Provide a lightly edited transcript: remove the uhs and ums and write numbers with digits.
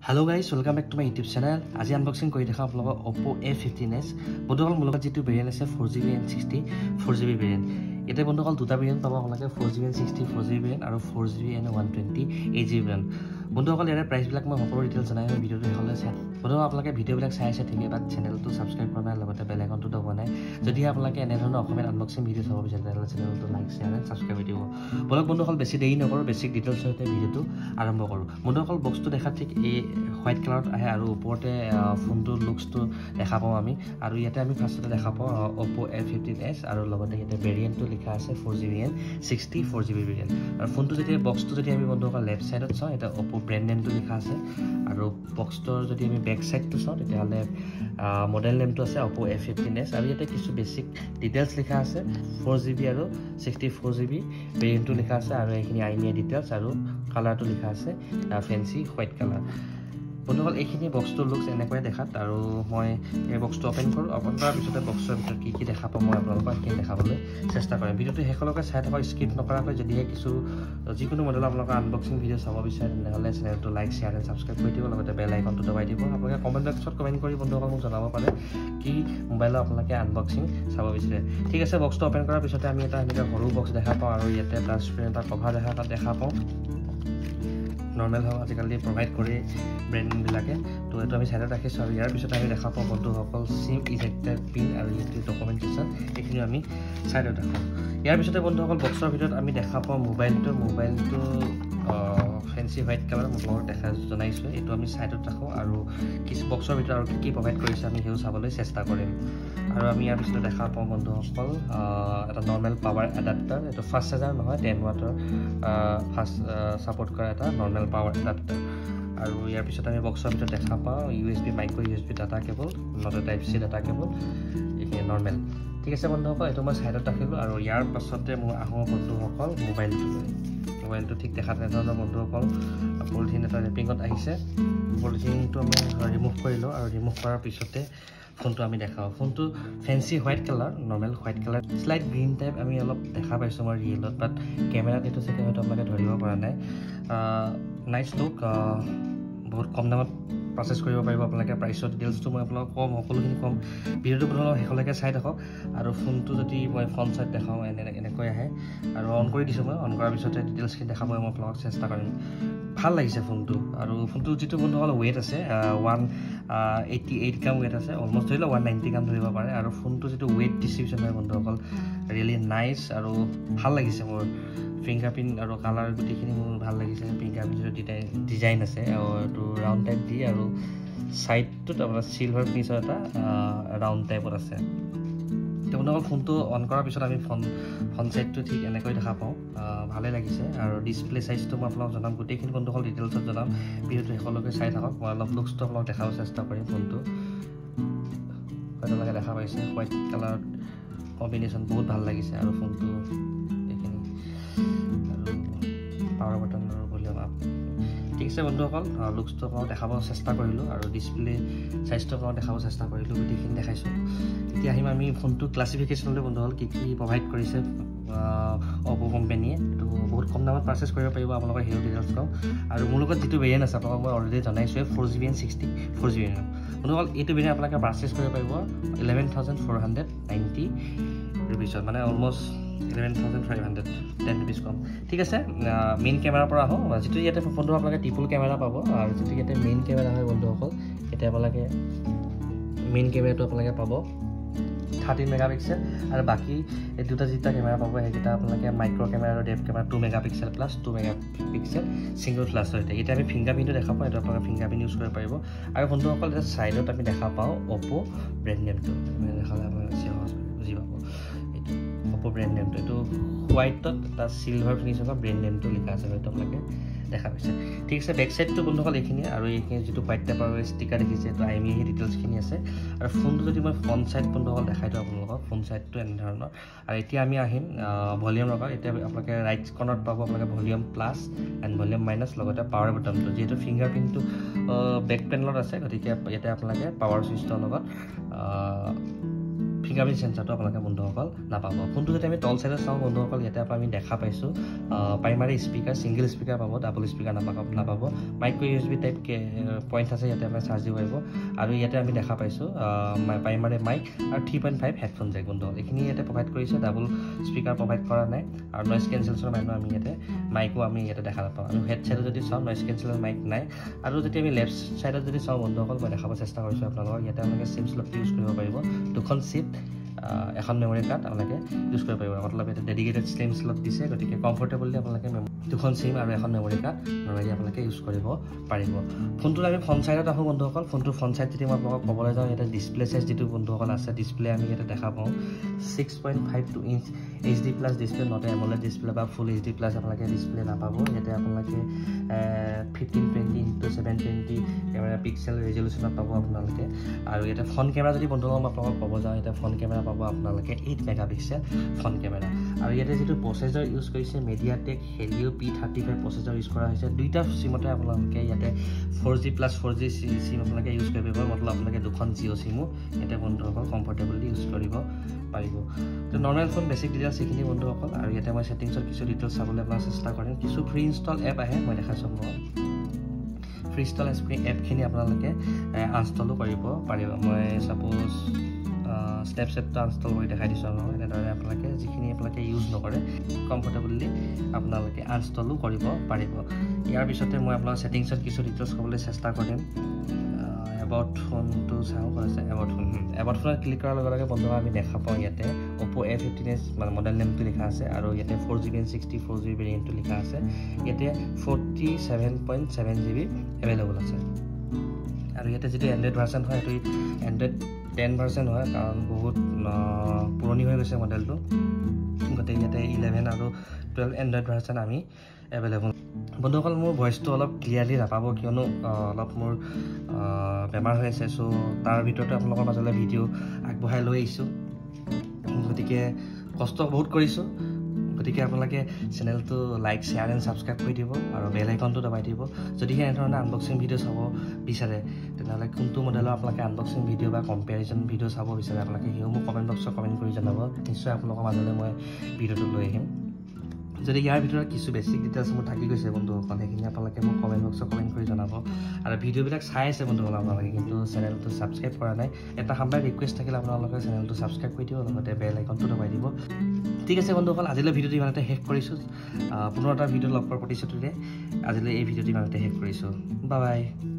Hello guys, welcome back to my YouTube channel. আজি unboxing কৰি দেখা আপোনালোকক Oppo A15s বন্ধুসকল মূলত যেটো ভেৰিয়েন্ট আছে 4GB and 60 4GB ভেৰিয়েন্ট এতে বন্ধুসকল দুটা ভেৰিয়েন্ট পাব আপোনালোকে 4GB and 60 4GB ভেৰিয়েন্ট আৰু 4GB and 128GB ভেৰিয়েন্ট বন্ধুসকল ইয়াৰ প্ৰাইস বিলাক মই সকলো ডিটেইলছ জনাই ভিডিওটো হলে চাই বন্ধুসকল আপোনালোকে ভিডিও বিলাক চাই আছে ঠিকে বাট চেনেলটো সাবস্ক্ৰাইব কৰা নাই লগতে বেল আইকনটো দবাব নাই যদি আপোনালোকে এনে ধৰণৰ অসমীয়া আনবক্সিং ভিডিও চাব বিচাৰে তেতিয়াহলে চেনেলটো লাইক শেয়াৰ আৰু সাবস্ক্ৰাইব কৰি দিব বন্ধুসকল বেছি দেৰি নকৰো বেছিক ডিটেইলছ সৈতে ভিডিওটো আৰম্ভ কৰো বন্ধুসকল বক্সটো দেখা ঠিক এই হোৱাইট কালাৰত আহে আৰু ওপৰতে ফোনটোৰ লুকসটো দেখা পাওঁ আমি আৰু ইয়াতে আমি ফাৰ্ষ্টতে দেখা পাওঁ Oppo A15s আৰু লগতে ইয়াতে ভেৰিয়েন্টটো লিখা আছে 4GB and 60 4GB ভেৰিয়েন্ট আৰু ফোনটো যেতিয়া বক্সটো যদি আমি বন্ধুসকল লেফট সাইডত চাওঁ এটা Oppo ব্ৰ্যান্ড নেমটো লিখা আছে আৰু বক্সটোৰ যদি আমি বেক সাইডটো চাওঁ তেতিয়াহলে মডেল নেমটো আছে Oppo A15s আৰু ইয়াতে কিছু বেসিক ডিটেইলছ লিখা আছে 4GB আৰু 64GB ভেৰিয়েন্টটো লিখা আছে আৰু এইখিনি আইনিয়া ডিটেইলছ আৰু কালাৰটো লিখা আছে ফেন্সি হোৱাইট কালাৰ বন্ধুসকল এইখিনি বক্সটো লুকস এনেকৈ দেখাত আৰু মই এই বক্সটো ওপেন কৰো ওপেন কৰাৰ পিছতে বক্সৰ ভিতৰত কি দেখা পাম মই আপোনালোকক কি দেখাবলৈ চেষ্টা কৰিম ভিডিওটো শেষলৈকে চাই থাকক স্কিপ নকৰাকৈ যদিহে কিছু যিকোনো মডেল আপোনালোকৰ আনবক্সিং ভিডিও চাব বিচাৰে তেনেহলে চেনেলটো লাইক শেয়াৰ আৰু সাবস্ক্ৰাইব কৰি দিব লগতে বেল আইকনটো দবাই দিব আপোনালোকে কমেন্ট বক্সত কমেন্ট কৰি বন্ধুসকল মোক জনাব পাৰে কি মোবাইলৰ আপোনালোকে আনবক্সিং চাব বিচাৰে ঠিক আছে বক্সটো ওপেন কৰাৰ পিছতে আমি এটা এনেকা সৰু বক্স দেখা পাওঁ আৰু ইয়াতে ট্ৰান্সপাৰেন্ট এটা কভাৰ দেখা পাওঁ নৰ্মেল হয় আজিকালি প্ৰভাইড কৰে ব্ৰ্যান্ড বিলাকে তো এটো আমি সাইডত ৰাখিছো আৰু ইয়াৰ পিছত আমি দেখা পাওঁ বন্ধুসকল সিম ইজেক্টৰ পিন আৰু ইয়াতে ডকুমেন্টেশন এইখিনি আমি সাইডত ৰাখোঁ ইয়াৰ পিছতে বন্ধুসকল বক্সৰ ভিতৰত আমি দেখা পাওঁ মোবাইলটো ফেন্সি হোৱাইট কালাৰ মই দেখা জনাইছো এটো আমি সাইডত ৰাখোঁ আৰু কিছু বক্সৰ ভিতৰত আৰু কি প্ৰভাইড কৰিছে আমি হেও চাবলৈ চেষ্টা কৰিম আৰু আমি ইয়াৰ পিছত দেখা পাওঁ বন্ধুসকল এটা নৰ্মেল পাৱাৰ এডাপ্টাৰ এটো ফাষ্ট চাৰ্জাৰ নহয় 10 ওয়াটৰ ফাষ্ট সাপোৰ্ট কৰা এটা নৰ্মেল পাৱাৰ এডাপ্টাৰ আৰু ইয়াৰ পিছত আমি বক্সৰ ভিতৰত দেখা পাওঁ USB micro USB data cable not type C data cable এই নৰ্মেল ঠিক আছে বন্ধুসকল এটো মই সাইডত ৰাখিলো আৰু ইয়াৰ পাছতে মই আহো বন্ধুসকল মোবাইলটো ঠিক দেখা তেনেধৰণৰ বন্ধুসকল পলিথিন এটা ৰেপিংত আহিছে পলিথিনটো আমি ৰিমুভ কৰিলো আৰু ৰিমুভ কৰাৰ পিছতে ফোনটো আমি দেখাও ফোনটো fancy white colour normal white colour slight green type আমি অলপ দেখা পাইছো মই ৰিয়েলত বাট কেমেৰাত এটো সেকে হয়তো আপোনালোকে ধৰিব পৰা নাই নাইস লুক বহুত কম দামত প্ৰসেস কৰিব পাৰিব আপোনালোকে প্ৰাইসৰ ডিটেইলছটো মই আপোনালোকক কম সকলোখিনি কম ভিডিওটো আপোনালোকে শেষলৈকে চাই থাকক আৰু ফোনটো যদি মই ফ্ৰন্ট সাইড দেখাও এনেকৈ আহে আৰু অন কৰি দিছো মই অন কৰাৰ পিছতে ডিটেইলছখিনি দেখাব মই আপোনালোকক চেষ্টা কৰিম ভাল লাগিছে ফোনটো আৰু ফোনটো যেটো বন্ধুসকল ওয়েট আছে 188 গ্ৰাম ওয়েট আছে অলমোস্ট ধৰিলে 190 গ্ৰাম ধৰিব পাৰে আৰু ফোনটো যেটো ওয়েট ডিস্ট্ৰিবিউশন হয় বন্ধুসকল ৰিয়েলি নাইস আৰু ভাল লাগিছে মোৰ ফিংগাৰপ্ৰিন্ট আৰু কালাৰ গুটিখিনি মোৰ ভাল লাগিছে ফিংগাৰপ্ৰিন্টৰ ডিজাইন আছে আৰু ৰাউন্ড টাইপ দি আৰু সাইডটোত আপোনাৰ সিলভাৰ ফিনিশৰ এটা ৰাউন্ড টাইপৰ আছে বন্ধুসকল ফোনটো অন কৰাৰ পিছত আমি ফ্ৰন্ট সাইডটো ঠিক এনেকৈ দেখা পাওঁ ভালে লাগিছে আৰু ডিসপ্লে সাইজটো মই আপোনালোকক জনাম গোটেইখিনি বন্ধুসকল ডিটেইলছত জনাম ভিডিওটো শেষলৈকে চাই থাকক মই অলপ লুকসটো আপোনালোকক দেখাবৰ চেষ্টা কৰিম ফোনটো আপোনালোকে দেখা পাইছে হোৱাইট কালাৰ কম্বিনেশ্যন বহুত ভাল লাগিছে আৰু ফোনটো এইখিনি আৰু পাৱাৰ বাটন আৰু ভলিউম আপ ঠিক আছে বন্ধুসকল লুকসটো আপোনালোকক দেখাবৰ চেষ্টা কৰিলো আৰু ডিসপ্লে সাইজটো আপোনালোকক দেখাবৰ চেষ্টা কৰিলো গোটেইখিনি দেখাইছো এতিয়া আহিম আমি ফোনটো ক্লাসিফিকেশনলৈ বন্ধুসকল কি প্ৰভাইড কৰিছে Oppo কোম্পানীয়ে এটো বহুত কম দামত পাৰচেজ কৰিব পাৰিব আপোনালোকৰ হেও ডিটেইলছ কম আৰু মোৰ লগত যেটো ভেৰিয়েন্ট আছে আপোনালোকক মই অলৰেডি জনাইছো 4GB and 60 4GB বন্ধুসকল এইটো ভেৰিয়েন্ট আপোনালোকে পাৰচেজ কৰিব পাৰিব 11490 ৰুপিছত মানে অলমোস্ট 11500 10 rupees কম ঠিক আছে মেইন কেমেৰাৰ পৰা আহো যেটো ইয়াতে ফোনটো আপোনালোকে ট্ৰিপল কেমেৰা পাব আৰু যেটো ইয়াতে মেইন কেমেৰা হয় বন্ধুসকল এটা আপোনালোকে মেইন কেমেৰাটো আপোনালোকে পাব 13 মেগাপিক্সেল আৰু বাকি এই দুটা জিটা কেমেৰা পাব হেকিটা আপোনালোকে মাইক্ৰো কেমেৰা আৰু depth camera 2 megapixel plus 2 megapixel single flash হয় এটা আমি ফিংগাৰপ্ৰিন্টটো দেখা পাওঁ এটা আপোনালোকে ফিংগাৰপ্ৰিন্ট ইউজ কৰিব পাৰিব আৰু বন্ধুসকল এটা সাইডত আমি দেখা পাওঁ Oppo ব্ৰ্যান্ড নেমটো মানে দেখালে আপোনালোকে সহজ বুজি পাব এইটো Oppo ব্ৰ্যান্ড নেমটো এটো হোৱাইটত এটা সিলভাৰ ফিনিশৰ ব্ৰ্যান্ড নেমটো লিখা আছে হয়তো আপোনালোকে দেখা পাইছে ঠিক আছে বেক সাইডটো বন্ধুসকল এইখিনি আৰু এইখিনি যেটো হোৱাইট টাইপৰ ষ্টিকাৰ দেখিছে তো আইমি এই ডিটেইলছখিনি আছে আৰু ফোনটো যদি মই ফ্ৰন্ট সাইড বন্ধুসকল দেখাই দিওঁ আপোনালোকক ফ্ৰন্ট সাইডটো এনে ধৰণৰ আৰু এতিয়া আমি আহিম ভলিউম লগাও এতিয়া আপোনালোকে ৰাইট কৰ্নাৰত পাব আপোনালোকে volume plus and volume minus লগতে পাৱাৰ বাটনটো যেটো ফিংগাৰপ্ৰিন্টটো বেক পেনেলত আছে গতিকে ইয়াতে আপোনালোকে পাৱাৰ সুইচৰ লগত ফিংগাৰপ্ৰিণ্ট সেন্সৰটো আপোনালোকে বন্ধুসকল নাপাব ফোনটো যদি আমি তল সাইডত চাওঁ বন্ধুসকল ইয়াতে আমি দেখা পাইছো প্ৰাইমাৰী স্পিকাৰ সিঙ্গল স্পিকাৰ পাব ডাবল স্পিকাৰ নাপাব মাইক্ৰো ইউএসবি টাইপ পইণ্ট আছে ইয়াতে আপুনি চাৰ্জ দিব পাৰিব আৰু ইয়াতে আমি দেখা পাইছো প্ৰাইমাৰী মাইক আৰু 3.5 হেডফোন জেক বন্ধুসকল এইখিনি ইয়াতে প্ৰভাইড কৰিছে ডাবল স্পিকাৰ প্ৰভাইড কৰা নাই আৰু নইজ কেনসেলেশ্যনৰ মাইনো আমি ইয়াতে মাইকো আমি ইয়াতে দেখা নাপাওঁ আৰু হেড সাইডত যদি চাওঁ নইজ কেনসেলেশ্যন মাইক নাই আৰু যদি আমি লেফট সাইডত যদি চাওঁ বন্ধুসকল মই দেখাব চেষ্টা কৰিছো আপোনালোকক ইয়াতে আপোনালোকে সিম স্লট ইউজ কৰিব পাৰিব দুখন চিপ এখন মেমৰি কাৰ্ড আপোনালোকে ইউজ কৰিব পাৰিব মতলব এটা ডেডিকেটেড সিম স্লট দিছে গতিকে কমফৰ্টেবলি আপোনালোকে দুখন সিম আৰু এখন মেমৰি কাৰ্ড নৰ্মেলি আপোনালোকে ইউজ কৰিব পাৰিব ফোনটোৰ আমি ফ্ৰণ্ট সাইডত আহোঁ বন্ধুসকল ফোনটোৰ ফ্ৰণ্ট সাইড যদি মই আপোনালোকক ক'বলৈ যাওঁ ইয়াতে ডিছপ্লে সাইজ যিটো বন্ধুসকল আছে ডিছপ্লে আমি ইয়াতে দেখা পাওঁ 6.52 inch HD+ display not AMOLED display বা ফুল HD+ আপোনালোকে ডিছপ্লে নাপাব ইয়াতে আপোনালোকে 1520x720 কেমেৰা পিক্সেল ৰেজলিউশ্যনত পাব আপোনালোকে আৰু ইয়াতে ফ্ৰণ্ট কেমেৰা যদি বন্ধুসকল মই আপোনালোকক ক'ব যাওঁ ইয়াতে ফ্ৰণ্ট কেমেৰা পাব আপোনালোকে 8 মেগাপিক্সেল ফ্ৰণ্ট কেমেৰা আৰু ইয়াতে যিটো প্ৰচেছৰ ইউজ কৰিছে MediaTek Helio P35 processor use কৰা হৈছে দুইটা সিমতে আপোনালোকে ইয়াতে 4G + 4G সিম আপোনালোকে ইউজ কৰিব পাৰিব মতলব আপোনালোকে দুখন জিঅ' সিমো ইয়াতে বন্ধুসকল কমফৰ্টেবলি ইউজ কৰিব পাৰিব তো নৰ্মেল ফোন বেসিক ডিটেইলছ এইখিনি বন্ধুসকল আৰু ইয়াতে মই সেটিংছৰ কিছু ডিটেইলছ চাবলৈ আপোনালোক চেষ্টা কৰিম কিছু ফ্ৰী ইনষ্টল এপ আহে মই দেখাইছো ফ্ৰী ইনষ্টল এপখিনি আপোনালোকে ইনষ্টলো কৰিব পাৰিব মই সাপোজ স্নেপচেটটো ইনষ্টল কৰি দেখাই দিছোঁ এনেদৰে আপোনালোকে যিখিনি আপোনালোকে ইউজ নকৰে কমফৰ্টেবলি আপোনালোকে ইনষ্টলো কৰিব পাৰিব ইয়াৰ পিছতে মই আপোনালোকৰ সেটিংছৰ কিছু ডিটেইলছ ক'বলৈ চেষ্টা কৰিম এবাউট ফোনটো চাওঁ আছে এবাউট ফোনত ক্লিক কৰাৰ লগে লগে বন্ধুসকল আমি দেখা পাওঁ ইয়াতে Oppo A15s মানে মডেল নেমটো লিখা আছে আৰু ইয়াতে 4GB and 64GB ভেৰিয়েণ্টটো লিখা আছে ইয়াতে 47.7GB এভেইলেবল আছে আৰু ইয়াতে যিটো এন্ড্ৰইড ভাৰ্জন হয় এইটো এন্ড্ৰইড 10 ভাৰ্জন হয় কাৰণ বহুত পুৰণি হৈ গৈছে মডেলটো গতে ইয়াতে 11 আৰু 12 এন্ড্ৰইড ভাৰ্জন আমি এভেইলেবল বন্ধুসকল মোৰ ভয়েসটো অলপ ক্লিয়াৰলি নাপাব কিয়নো অলপ মোৰ বেমাৰ হৈ আছে সো তাৰ ভিতৰতে আপোনালোকৰ মাজলৈ ভিডিঅ' আগবঢ়াই লৈ আহিছোঁ গতিকে কষ্ট বহুত কৰিছোঁ গতিকে আপোনালোকে চেনেলটো লাইক শ্বেয়াৰ এণ্ড ছাবস্ক্ৰাইব কৰি দিব আৰু বেল আইকনটো দবাই দিব যদিহে এনেধৰণৰ আনবক্সিং ভিডিঅ' চাব বিচাৰে তেনেহ'লে কোনটো মডেলৰ আপোনালোকে আনবক্সিং ভিডিঅ' বা কম্পেৰিজন ভিডিঅ' চাব বিচাৰে আপোনালোকে সেও মোক কমেণ্ট বক্সত কমেণ্ট কৰি জনাব নিশ্চয় আপোনালোকৰ মাজলৈ মই ভিডিঅ'টো লৈ আহিম যদি ইয়াৰ ভিতৰত কিছু বেসিক ডিটেইলছ মোৰ থাকি গৈছে বন্ধুসকল সেইখিনি আপোনালোকে মোক কমেণ্ট বক্সত কমেণ্ট কৰি জনাব আৰু ভিডিঅ'বিলাক চাই আছে বন্ধুসকল আপোনালোকে কিন্তু চেনেলটো ছাবস্ক্ৰাইব কৰা নাই এটা সাম্বাৰ ৰিকুৱেষ্ট থাকিলে আপোনালোকে চেনেলটো ছাবস্ক্ৰাইব কৰি দিব লগতে বেল আইকনটো দবাই দিব ঠিক আছে বন্ধুসকল আজিলৈ ভিডিঅ'টো ইমানতে শেষ কৰিছোঁ পুনৰ এটা ভিডিঅ' লগ পোৱাৰ প্ৰতিশ্ৰুতিৰে আজিলৈ এই ভিডিঅ'টো ইমানতে শেষ কৰিছোঁ বাই বাই